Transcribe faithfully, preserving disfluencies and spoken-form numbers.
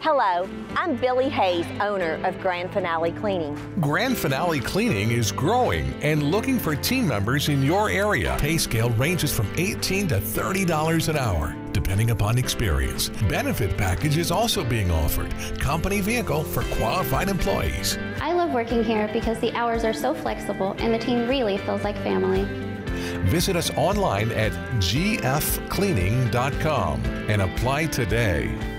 Hello, I'm Billy Hayes, owner of Grand Finale Cleaning. Grand Finale Cleaning is growing and looking for team members in your area. Pay scale ranges from eighteen to thirty dollars an hour, depending upon experience. Benefit package is also being offered. Company vehicle for qualified employees. I love working here because the hours are so flexible and the team really feels like family. Visit us online at g f cleaning dot com and apply today.